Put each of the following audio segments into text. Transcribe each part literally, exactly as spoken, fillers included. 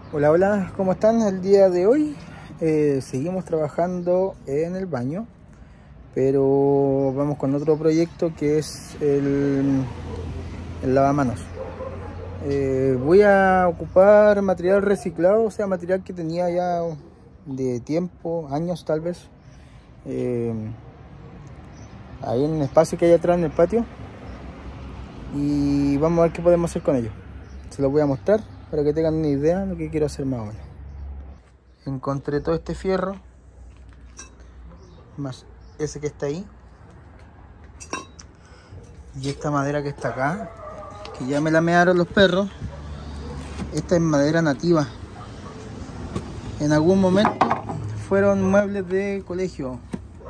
Hola, hola, ¿cómo están? El día de hoy eh, seguimos trabajando en el baño, pero vamos con otro proyecto que es el, el lavamanos. Eh, voy a ocupar material reciclado, o sea, material que tenía ya de tiempo, años tal vez, eh, ahí en el espacio que hay atrás en el patio, y vamos a ver qué podemos hacer con ello. Se los voy a mostrar para que tengan una idea de lo que quiero hacer más o menos. Encontré todo este fierro, más ese que está ahí, y esta madera que está acá, que ya me la mearon los perros. Esta es madera nativa. En algún momento fueron muebles de colegio.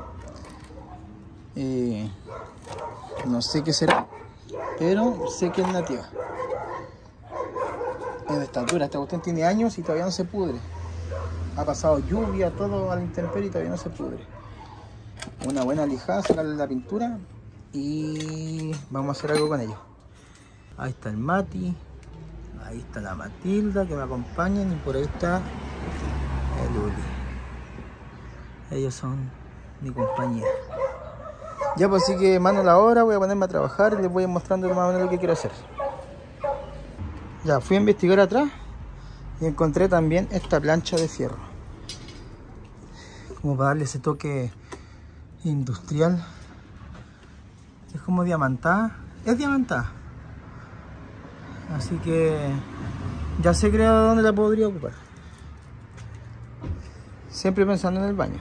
Eh, no sé qué será, pero sé que es nativa. Es de esta altura, esta cuestión tiene años y todavía no se pudre. Ha pasado lluvia, todo a la intemperie y todavía no se pudre. Una buena lijada, sacarle la pintura y vamos a hacer algo con ello. Ahí está el Mati, ahí está la Matilda que me acompañan y por ahí está el Uli. Ellos son mi compañía. Ya, pues así que mano a la obra, voy a ponerme a trabajar y les voy mostrando más o menos lo que quiero hacer. Ya, fui a investigar atrás y encontré también esta plancha de fierro, como para darle ese toque industrial. Es como diamantada, es diamantada, así que ya sé creo dónde la podría ocupar, siempre pensando en el baño.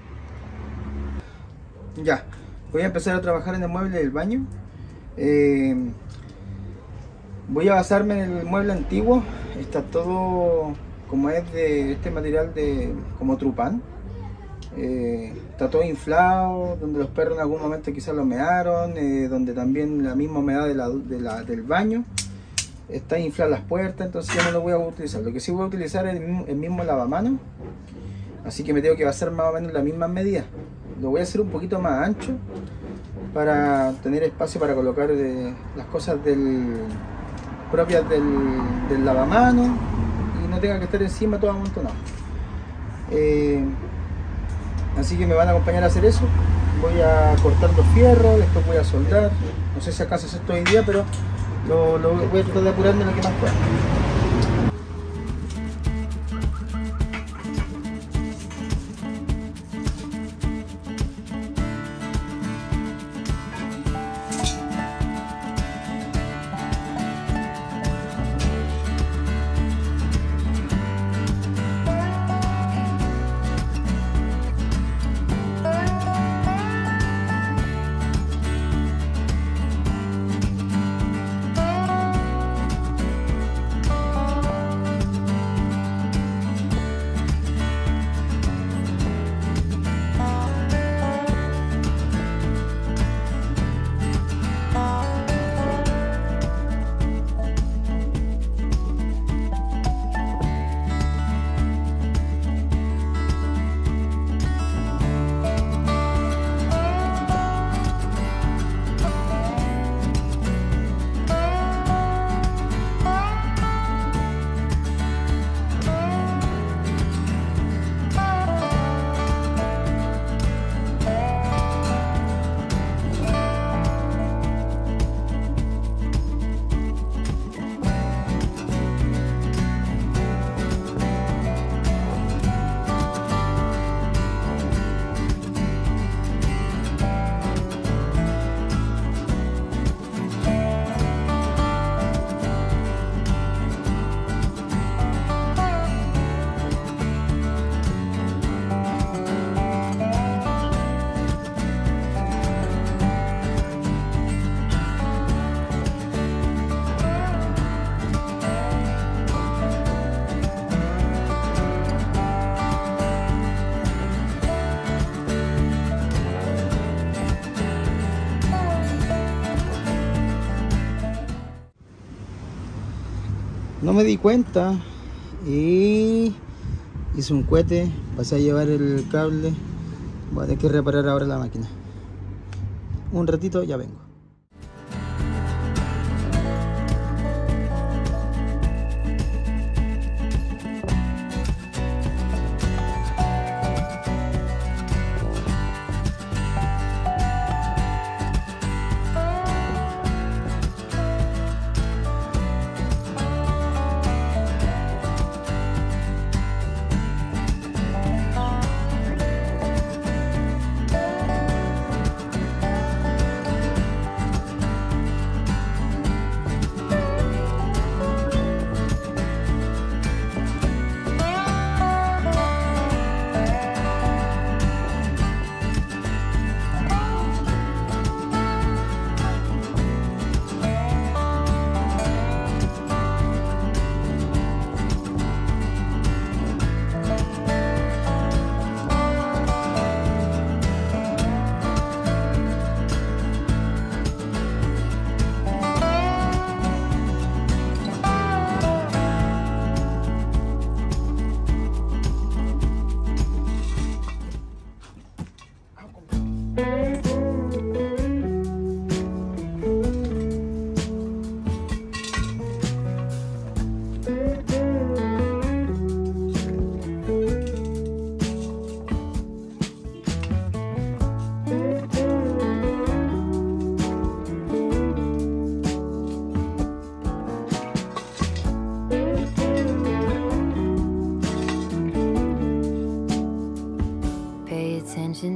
Ya, voy a empezar a trabajar en el mueble del baño. eh, Voy a basarme en el mueble antiguo. Está todo como es de este material de como trupán. Eh, está todo inflado, donde los perros en algún momento quizás lo mearon, eh, donde también la misma humedad de la, de la, del baño. Está inflada las puertas, entonces ya no lo voy a utilizar. Lo que sí voy a utilizar es el mismo, el mismo lavamanos. Así que me tengo que basar más o menos en las mismas medidas. Lo voy a hacer un poquito más ancho para tener espacio para colocar eh, las cosas del propias del, del lavamanos y no tenga que estar encima todo amontonado. Eh, así que me van a acompañar a hacer eso. Voy a cortar los fierros, después voy a soldar. No sé si acaso es esto hoy día, pero lo, lo voy a tratar de apurarme lo que más pueda. No me di cuenta y hice un cohete, pasé a llevar el cable. Voy a tener que reparar ahora la máquina. Un ratito, ya vengo.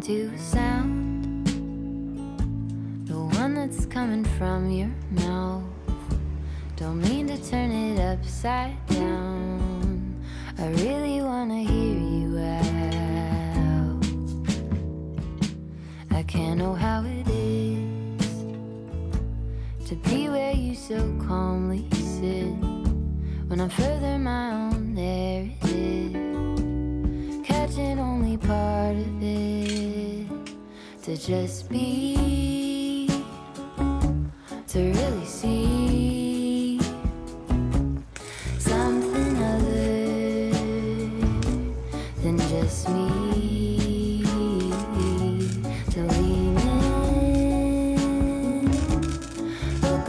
to sound, the one that's coming from your mouth. Don't mean to turn it upside down, I really wanna hear you out. I can't know how it is to be where you so calmly sit. When I'm further my own, there it is, catching only part of it. To just be, to really see something other than just me. To lean in, look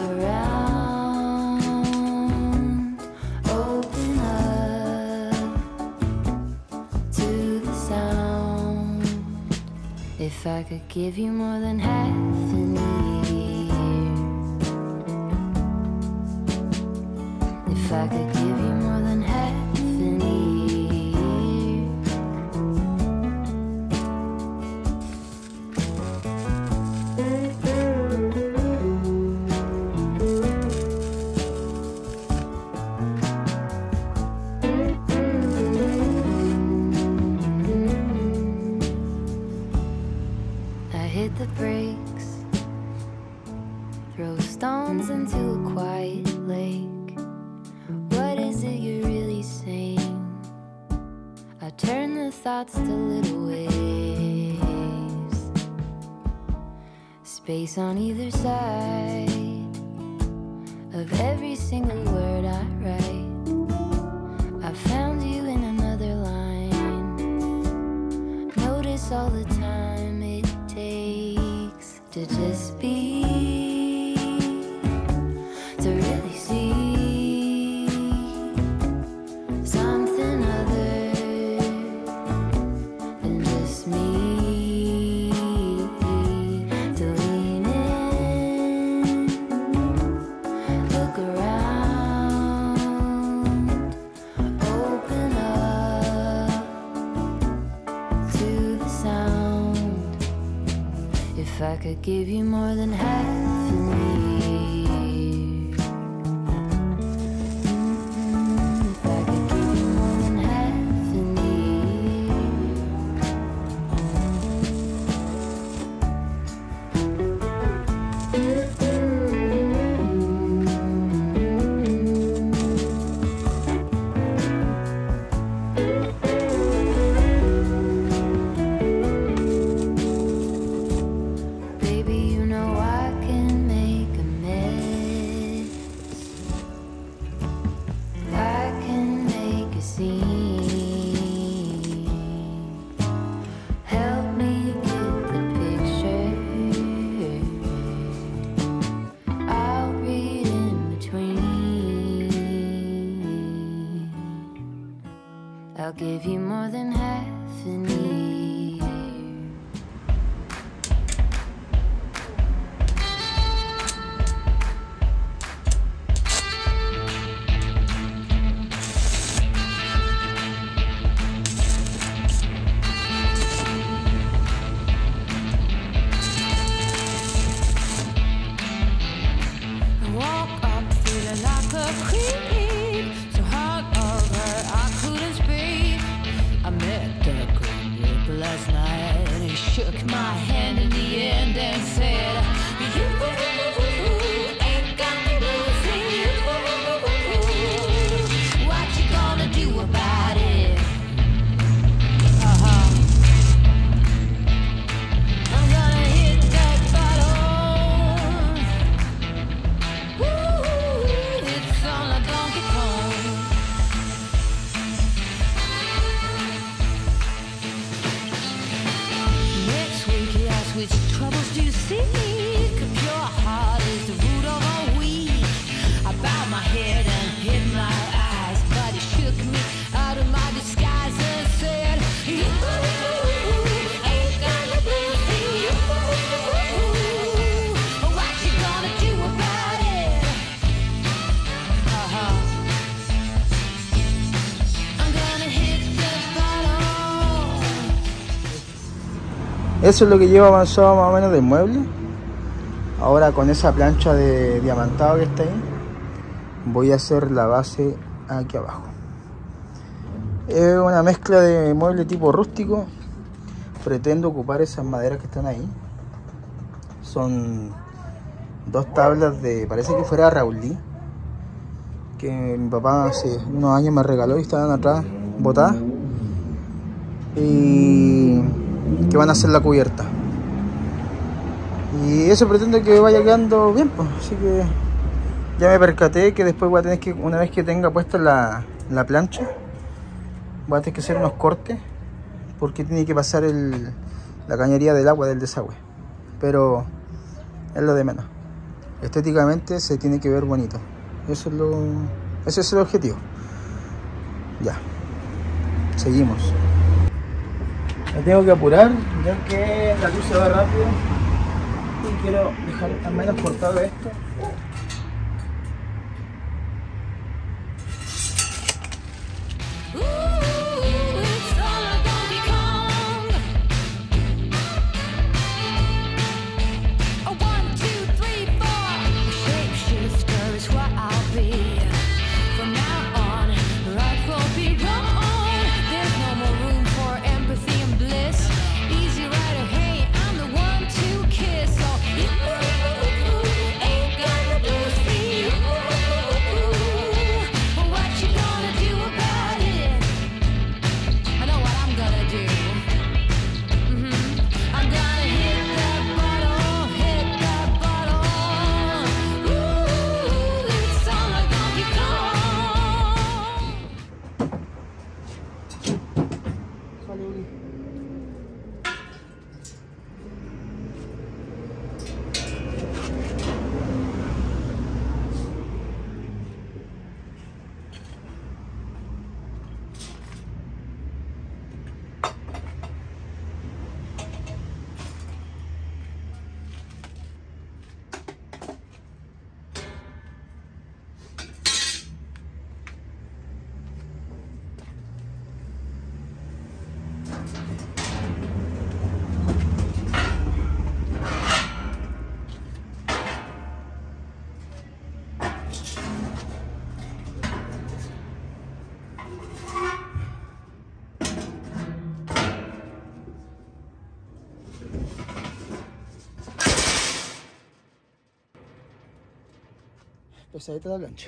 around, open up to the sound. If I could give you more than half an ear, if I could give you more than half an ear. I hit the brakes, throw stones into a quiet lake. What is it you're really saying? I turn the thoughts to little waves, space on either side of every single word I write. I found you in another line. Notice all the time it takes to just be, to really see something other than just me. To lean in, look around, open up to the sound. If I could give you more than half an ear, mm-hmm. If I could give you more than half an Baby, you know I can make a mess, I can make a scene. Help me get the picture, I'll read in between. I'll give you more than half an ear. Walk up feeling like a creep, so hard over I couldn't speak. I met the green blue Eso es lo que llevo avanzado más o menos del mueble. Ahora con esa plancha de diamantado que está ahí, voy a hacer la base aquí abajo. Es una mezcla de mueble tipo rústico. Pretendo ocupar esas maderas que están ahí. Son dos tablas de, parece que fuera Raulí, que mi papá hace unos años me regaló y estaban atrás botadas, y que van a hacer la cubierta. Y eso pretendo que vaya quedando bien, pues. Así que ya me percaté que después voy a tener que, una vez que tenga puesta la, la plancha, voy a tener que hacer unos cortes, porque tiene que pasar el, la cañería del agua del desagüe. Pero es lo de menos. Estéticamente se tiene que ver bonito. Eso es lo, ese es el objetivo. Ya. Seguimos. Me tengo que apurar, ya que la luz se va rápido. Y quiero dejar al menos cortado esto. Pesadita la plancha.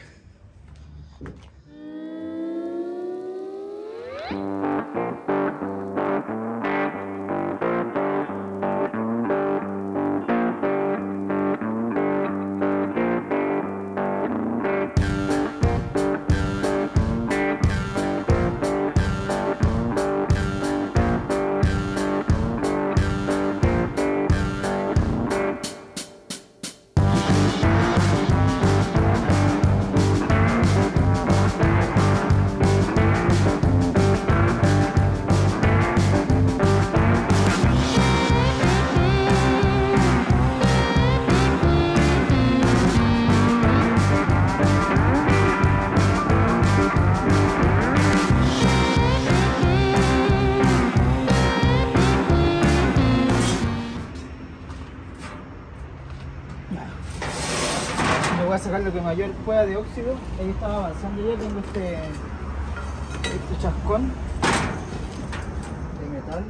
Voy a sacar lo que mayor pueda de óxido. Ahí estaba avanzando ya. Tengo este, este chascón de metal.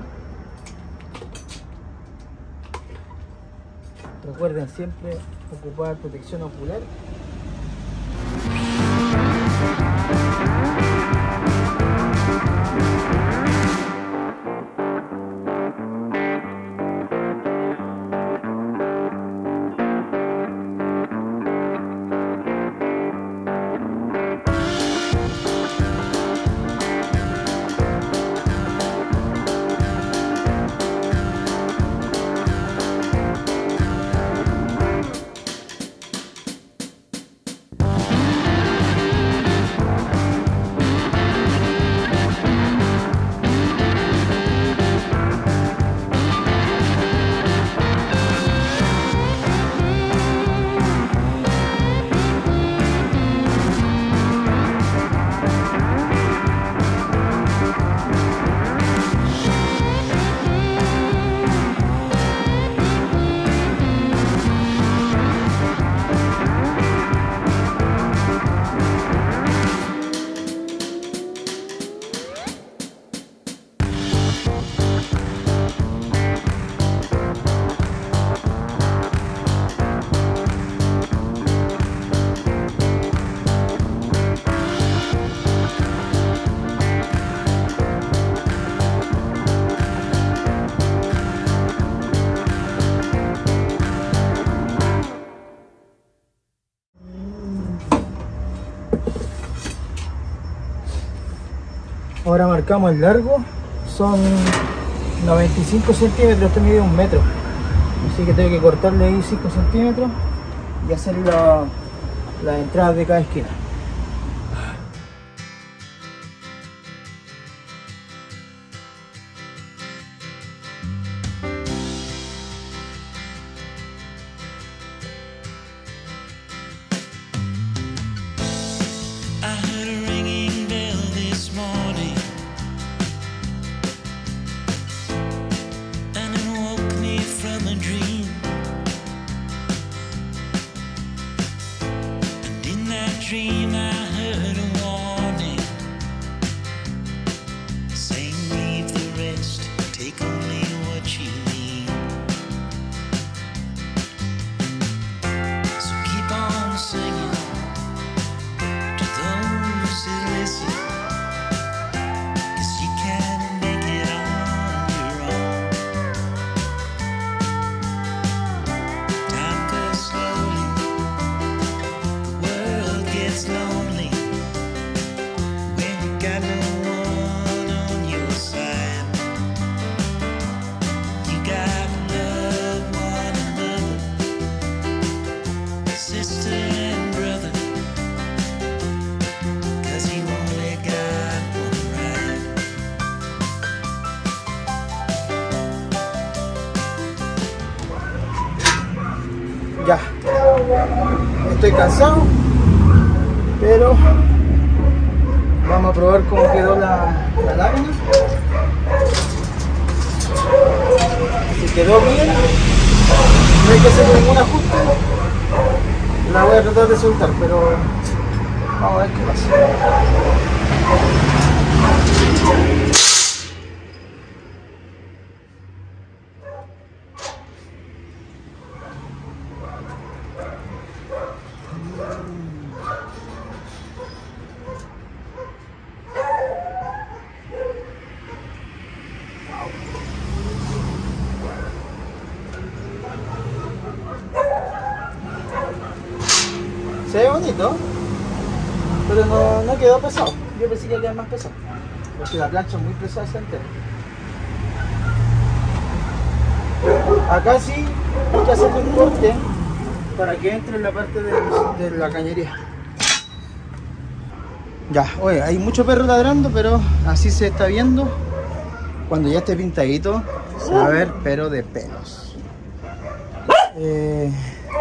Recuerden siempre ocupar protección ocular. Ahora marcamos el largo, son noventa y cinco centímetros, este mide un metro, así que tengo que cortarle ahí cinco centímetros y hacer la, las entradas de cada esquina. Dream I heard a warning saying leave the rest, take only what you need. So keep on singing to those who listen, 'cause you can make it on your own. Time goes slowly, it's lonely when you got no one on your side. You gotta love one another, sister and brother, 'cause you only got one ride. Ya, estoy cansado, pero vamos a probar cómo quedó la, la lámina. Si quedó bien, no hay que hacer ningún ajuste. La voy a tratar de soltar, pero vamos a ver qué pasa. Se ve bonito, pero no, no quedó pesado. Yo pensé que iba a quedar más pesado, porque la plancha es muy pesada esa entera. Acá sí hay que hacerle un corte para que entre en la parte de, de la cañería. Ya, oye, hay mucho perro ladrando, pero así se está viendo. Cuando ya esté pintadito, se va a ver pero de pelos. Eh...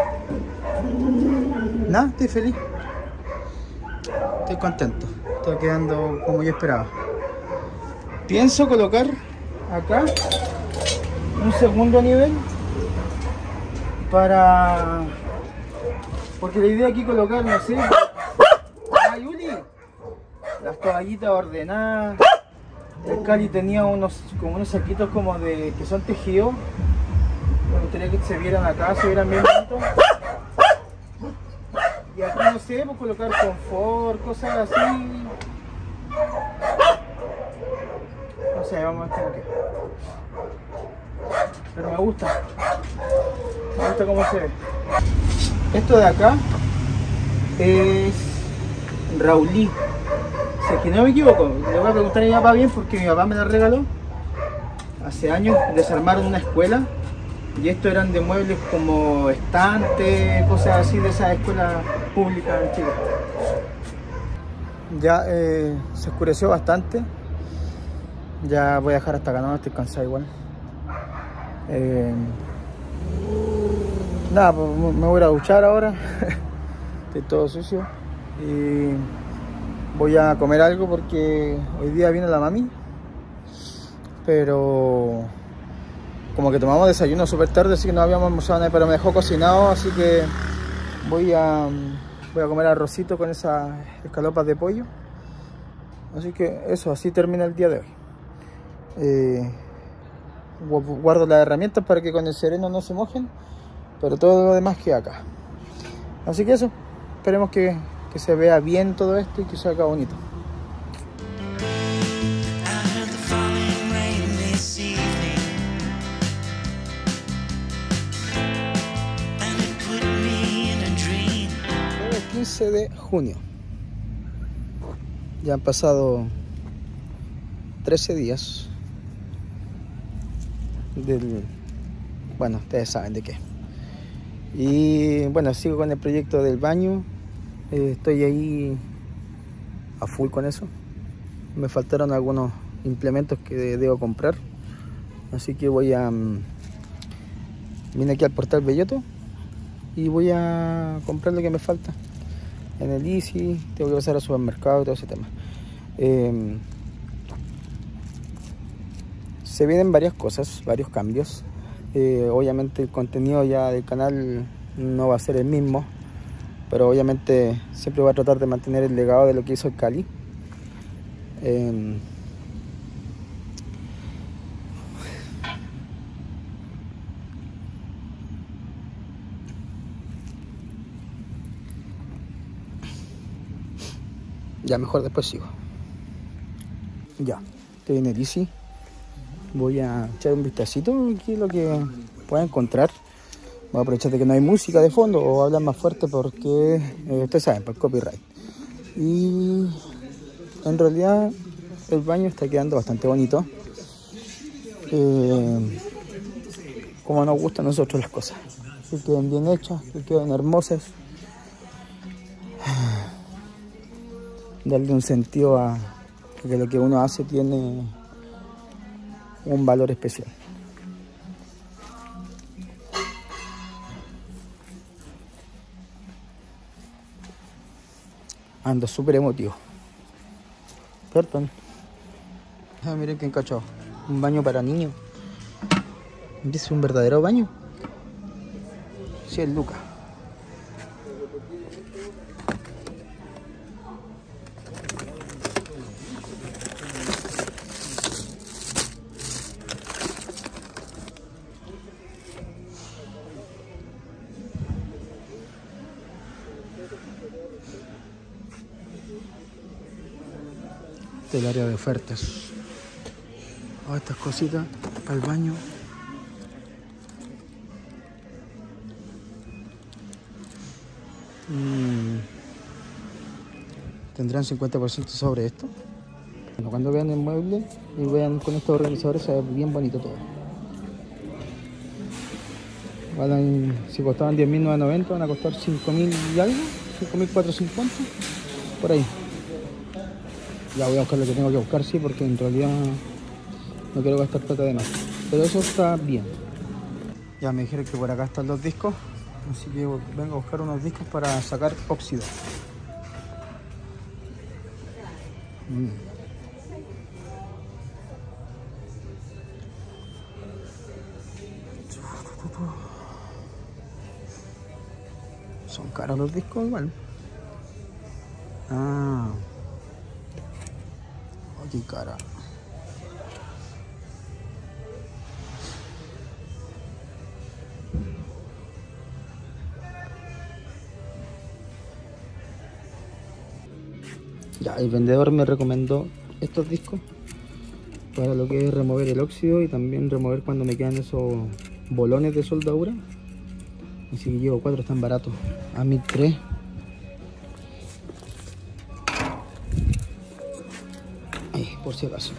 Nada, estoy feliz. Estoy contento. Estoy quedando como yo esperaba. Pienso colocar acá un segundo nivel para... porque la idea aquí colocar, no sé... ¡Ay, Uli! Las toallitas ordenadas. El Cali tenía unos, como unos saquitos como de... que son tejidos. Me gustaría que se vieran acá, se vieran bien bonitos. Y aquí no sé, pues colocar confort, cosas así. No sé, vamos a ver cómo queda. Pero me gusta. Me gusta cómo se ve. Esto de acá es Raulí. Si es que no me equivoco, le voy a preguntar a mi papá bien porque mi papá me la regaló. Hace años desarmaron una escuela. Y estos eran de muebles como estantes, cosas así de esas escuelas públicas en Chile. Ya eh, se oscureció bastante. Ya voy a dejar hasta acá, no estoy cansado igual. Eh, nada, pues me voy a ir a duchar ahora. Estoy todo sucio. Y voy a comer algo porque hoy día viene la mami. Pero... como que tomamos desayuno súper tarde, así que no habíamos almorzado nada, pero me dejó cocinado, así que voy a, voy a comer arrocito con esas escalopas de pollo. Así que eso, así termina el día de hoy. Eh, guardo las herramientas para que con el sereno no se mojen, pero todo lo demás queda acá. Así que eso, esperemos que, que se vea bien todo esto y que se haga bonito. quince de junio. Ya han pasado trece días del... Bueno, ustedes saben de qué. Y bueno, sigo con el proyecto del baño. Eh, estoy ahí a full con eso. Me faltaron algunos implementos que debo comprar. Así que voy a... Um, vine aquí al portal Belloto y voy a comprar lo que me falta. En el Easy, tengo que pasar al supermercado y todo ese tema. Eh, se vienen varias cosas, varios cambios. Eh, obviamente el contenido ya del canal no va a ser el mismo, pero obviamente siempre voy a tratar de mantener el legado de lo que hizo el Cali. Eh, ya mejor después sigo. Ya, estoy en el Easy. Voy a echar un vistacito aquí lo que pueda encontrar. Voy a aprovechar de que no hay música de fondo o hablar más fuerte porque eh, ustedes saben, por copyright. Y en realidad el baño está quedando bastante bonito. Eh, como nos gustan a nosotros las cosas. Que queden bien hechas, que queden hermosas. Darle un sentido a que lo que uno hace tiene un valor especial. Ando súper emotivo. Perdón. Ah, miren que encachado. Un baño para niños. ¿Es un verdadero baño? Sí, es Lucas. El área de ofertas. Oh, estas cositas para el baño. Mm. Tendrán cincuenta por ciento sobre esto. Bueno, cuando vean el mueble y vean con estos organizadores, se ve bien bonito todo. Van, si costaban diez mil novecientos noventa, van a costar cinco mil y algo, cinco mil cuatrocientos cincuenta, por ahí. Ya voy a buscar lo que tengo que buscar, sí, porque en realidad no quiero gastar plata de más. Pero eso está bien. Ya me dijeron que por acá están los discos, así que vengo a buscar unos discos para sacar óxido. Mm. Son caros los discos igual. Ah. Qué cara. Ya, el vendedor me recomendó estos discos para lo que es remover el óxido y también remover cuando me quedan esos bolones de soldadura. Así que llevo cuatro, están baratos. A mí tres. Por si acaso.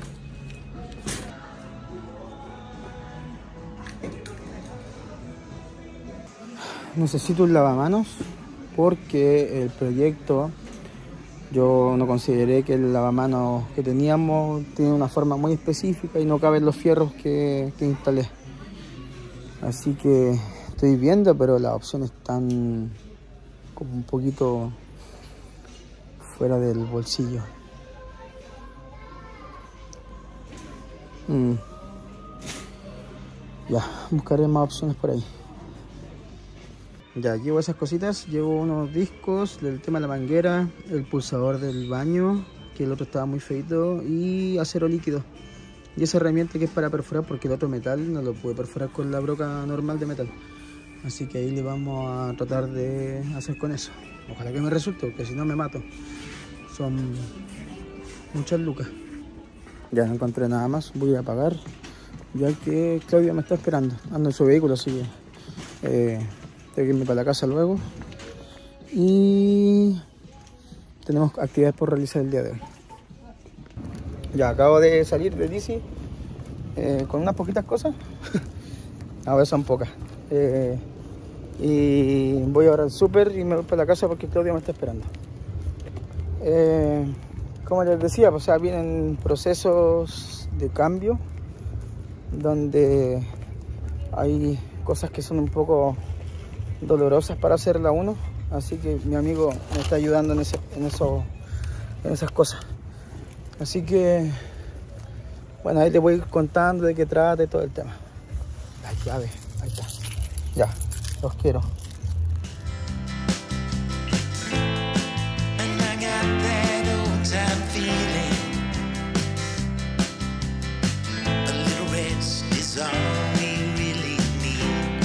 Necesito un lavamanos porque el proyecto, yo no consideré que el lavamanos que teníamos tiene una forma muy específica y no caben los fierros que, que instalé. Así que estoy viendo, pero las opciones están como un poquito fuera del bolsillo. Mm. Ya, buscaré más opciones por ahí. Ya, llevo esas cositas, llevo unos discos del tema de la manguera, el pulsador del baño, que el otro estaba muy feito, y acero líquido. Y esa herramienta que es para perforar, porque el otro metal no lo pude perforar con la broca normal de metal. Así que ahí le vamos a tratar de hacer con eso. Ojalá que me resulte, porque si no me mato. Son muchas lucas. Ya no encontré nada más, voy a pagar, ya que Claudia me está esperando. Ando en su vehículo, así que eh, tengo que irme para la casa luego. Y tenemos actividades por realizar el día de hoy. Ya acabo de salir de D C eh, con unas poquitas cosas. A ver, son pocas. Eh, y voy ahora al súper y me voy para la casa porque Claudia me está esperando. Eh, como les decía, o sea, vienen procesos de cambio donde hay cosas que son un poco dolorosas para hacerla uno, así que mi amigo me está ayudando en, ese, en, eso, en esas cosas. Así que, bueno, ahí te voy a ir contando de qué trata y todo el tema. Las llaves, ahí está. Ya, los quiero. And I got that old time feeling. A little rest is all we really need.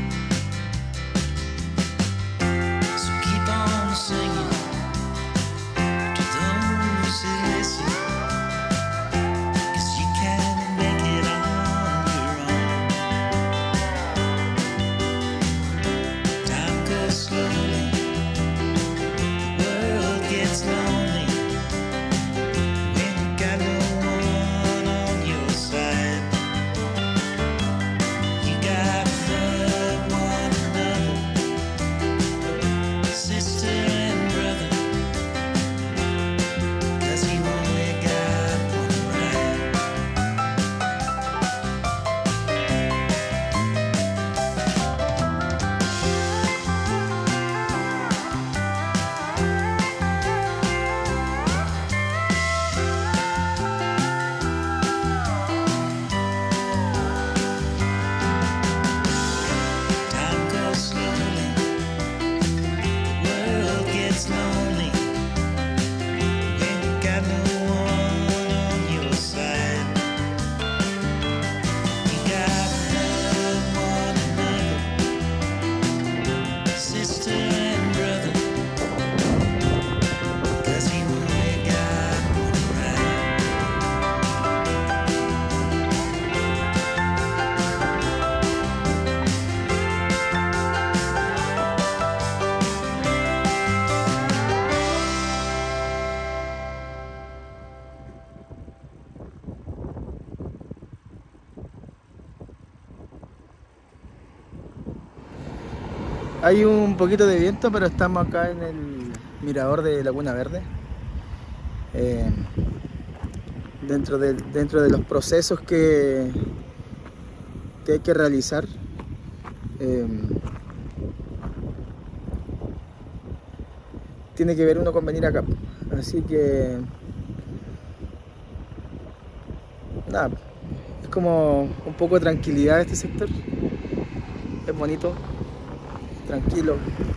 So keep on singing to those who listen, 'cause you can make it on your own. Time goes slowly, the world gets lonely when you got no one on your side. You gotta love one another, sister and brother, 'cause you only got one right. Time goes slowly, the world gets lonely when you got no one on your side. You gotta love one another, sister and brother, 'cause you only got one right. Hay un poquito de viento, pero estamos acá en el mirador de Laguna Verde. Eh, dentro, de, dentro de los procesos que, que hay que realizar. Eh, tiene que ver uno con venir acá. Así que... nada, es como un poco de tranquilidad este sector. Es bonito. Tranquilo.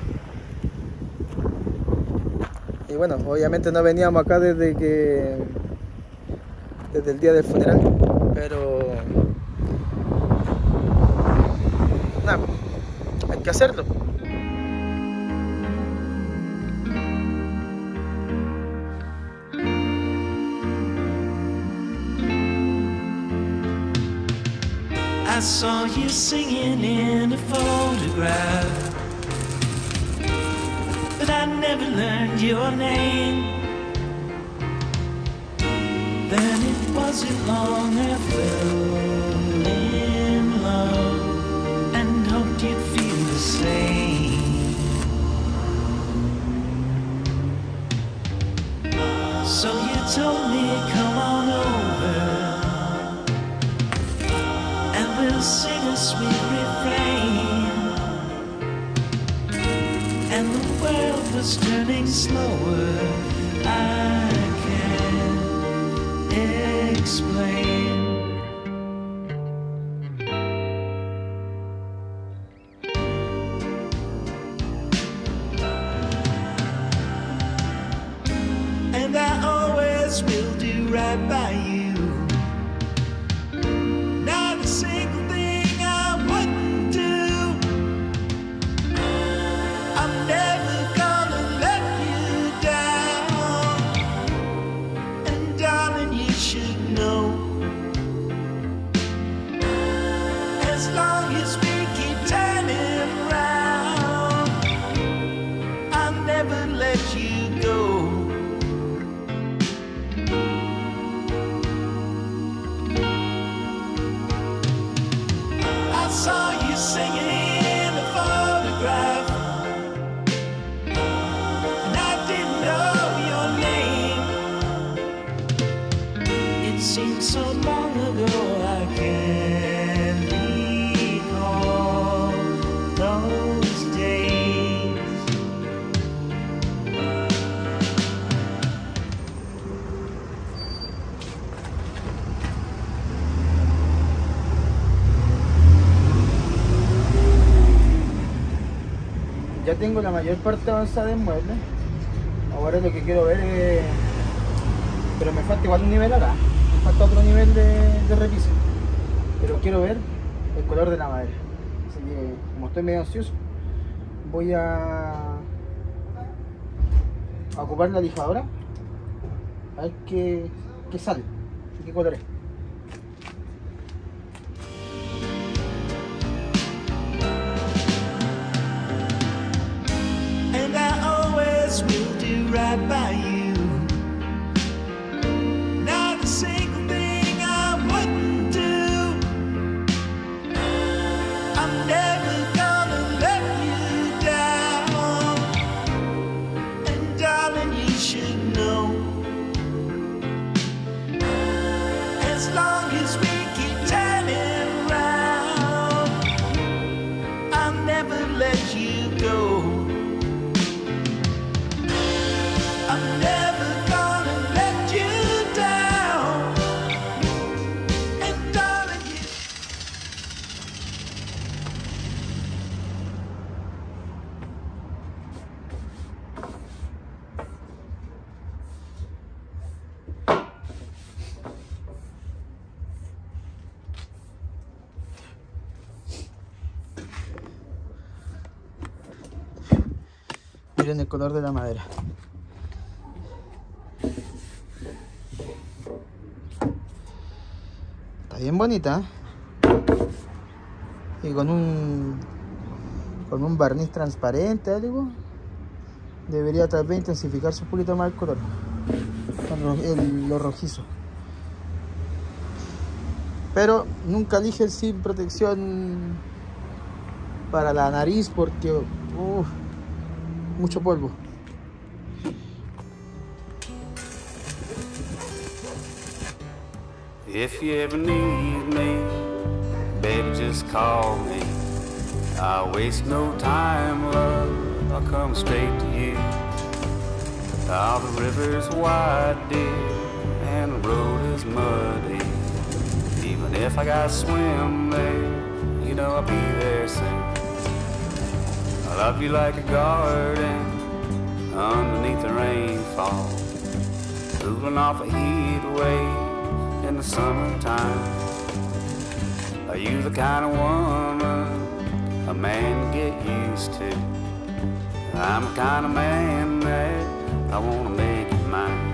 Y bueno, obviamente no veníamos acá desde que desde el día del funeral, pero nada, hay que hacerlo. I saw you singing in a photograph, but I never learned your name. Then it wasn't long I fell in love and hoped you'd feel the same. So you told me, come on over and we'll sing a sweet refrain. And the world was turning slower, I can't explain. And I always will do right by you. Not a single thing I wouldn't do. I'm never gonna let you down. And darling, you should know, as long as we keep turning round, I'll never let you go. seems so long ago. I can't recall those days. Ya tengo la mayor parte avanzada del mueble. Ahora lo que quiero ver es... Pero me falta igual un nivel acá. Me falta otro nivel de, de repiso. Pero quiero ver el color de la madera. Así que, como estoy medio ansioso, voy a, a ocupar la lijadora. A ver qué, qué sale. Qué color es. And I always will do right by you. Not a single thing I wouldn't do. I'm never gonna let you down. And darling, you should know, as long as we keep turning round, I'll never let you go. I'm never gonna let you down. And darling, you... Miren el color de la madera. Está bien bonita, ¿eh? Y con un con un barniz transparente, algo, debería tal vez intensificarse un poquito más el color, el, el, lo rojizo. Pero nunca elige el sin protección para la nariz porque uh, mucho polvo. If you ever need me, baby, just call me. I'll waste no time, love, I'll come straight to you. All the river's wide, dear, and the road is muddy. Even if I gotta swim there, you know I'll be there soon. I love you like a garden underneath the rainfall, cooling off a heat wave in the summertime. Are you the kind of woman a man can get used to? I'm the kind of man that I want to make you mine.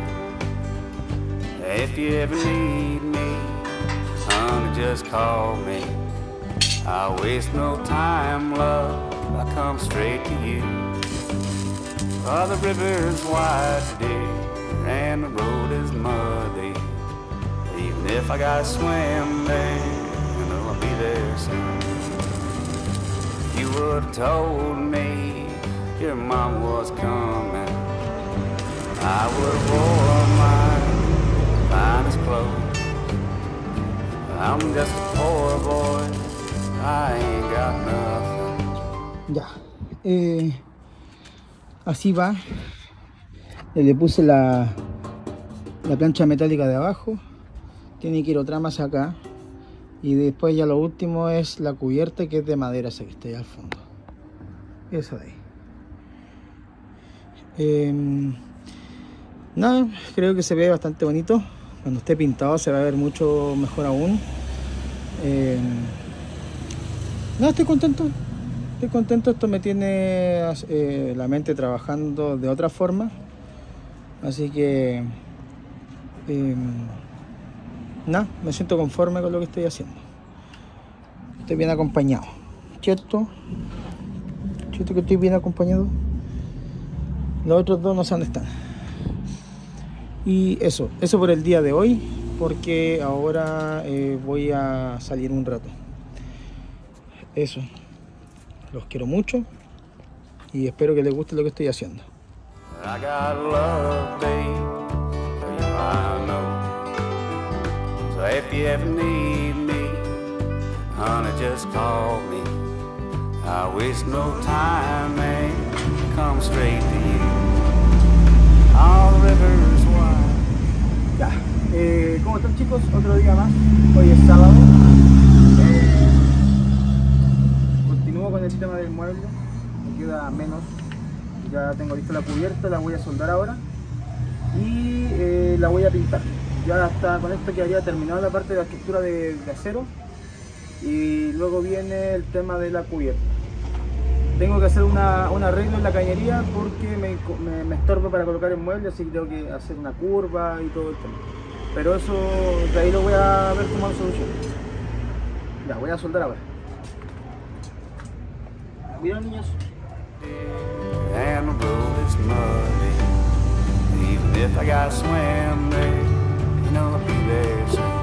If you ever need me, honey, just call me. I'll waste no time, love, I'll come straight to you. Oh, the river's wide, dear, and the road is muddy. Even if I gotta swim there, you know I'll be there soon. You would've told me your mom was coming, I would've worn my finest clothes. I'm just a poor boy, I ain't got nothing. Ya, eh, así va. Le puse la, la plancha metálica de abajo. Tiene quirotramas acá. Y después ya lo último es la cubierta, que es de madera, esa que está ahí al fondo. Esa de ahí. Eh, nada, creo que se ve bastante bonito. Cuando esté pintado se va a ver mucho mejor aún. Eh, no, estoy contento. Estoy contento. Esto me tiene eh, la mente trabajando de otra forma. Así que... Eh, nada, me siento conforme con lo que estoy haciendo. Estoy bien acompañado, ¿cierto? ¿Cierto que estoy bien acompañado? Los otros dos no sé dónde están. Y eso, eso por el día de hoy, porque ahora eh, voy a salir un rato. Eso, los quiero mucho y espero que les guste lo que estoy haciendo. I got love, babe, I know. if you ever need me, honey, just call me. I waste no time, man, come straight to you. All the rivers wide. Ya, eh, ¿cómo están, chicos? Otro día más. Hoy es sábado. Eh, continúo con el tema del mueble. Me queda menos. Ya tengo lista la cubierta, la voy a soldar ahora. Y eh, la voy a pintar. Ya está, con esto quedaría terminada la parte de la estructura de, de acero. Y luego viene el tema de la cubierta. Tengo que hacer una, un arreglo en la cañería porque me, me, me estorba para colocar el mueble, así que tengo que hacer una curva y todo el tema. Pero eso, de ahí lo voy a ver cómo lo soluciono. Ya, voy a soldar ahora. ¿Vieron, niños? And the road is muddy. Even if I gotta swim there, you know I'll be there soon.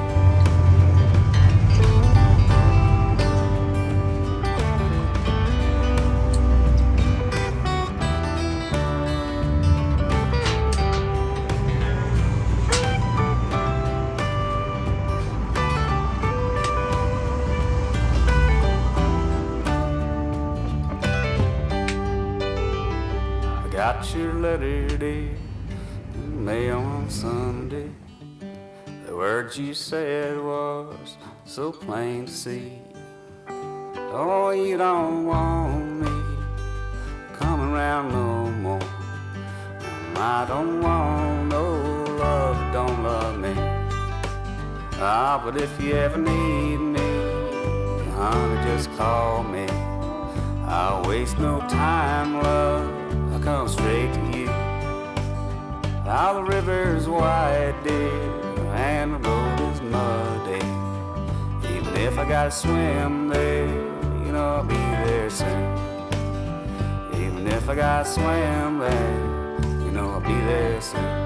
Got your letter, dear, mail on Sunday. The words you said was so plain to see. Oh, you don't want me coming around no more. I don't want no love, don't love me. Ah, but if you ever need me, honey, just call me. I'll waste no time, love, I'll come straight to you. Now the river's wide, dear, and the road is muddy. Even if I gotta swim there, you know I'll be there soon. Even if I gotta swim there, you know I'll be there soon.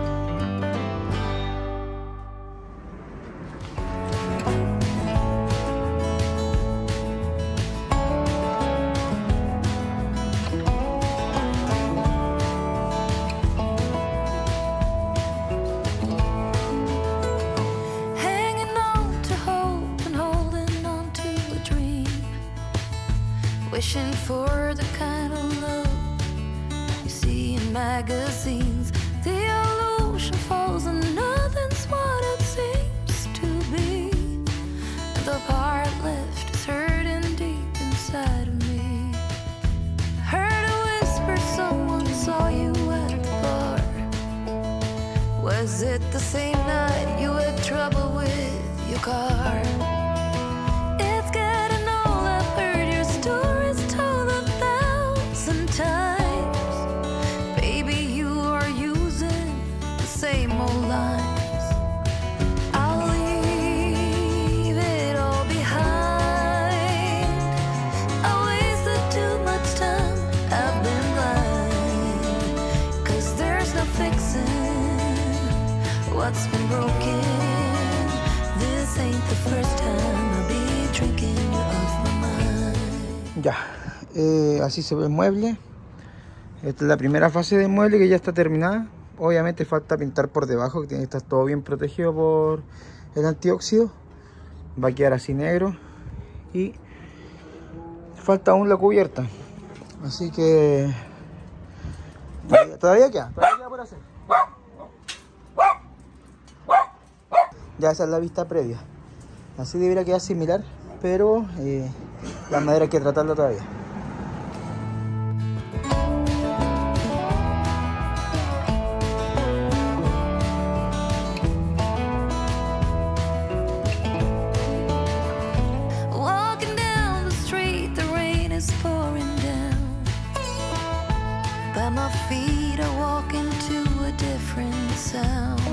Wishing for the kind of love you see in magazines. The illusion falls and nothing's what it seems to be. The part left is hurting deep inside of me. Heard a whisper, someone saw you at the bar. Was it the same night you had trouble with your car? It's getting old, I've heard your story times. Baby, you are using the same old lines. I'll leave it all behind. I wasted too much time, I've been blind. Cause there's no fixing what's been broken. This ain't the first time I'll be drinking you off my mind. Ya, eh, así se ve el mueble. Esta es la primera fase del mueble que ya está terminada. Obviamente falta pintar por debajo, que tiene que estar todo bien protegido por el antióxido. Va a quedar así negro. Y falta aún la cubierta. Así que todavía queda, todavía queda por hacer. Ya esa es la vista previa. Así debería quedar similar, pero eh, la madera hay que tratarla todavía. By my feet I walk into a different sound.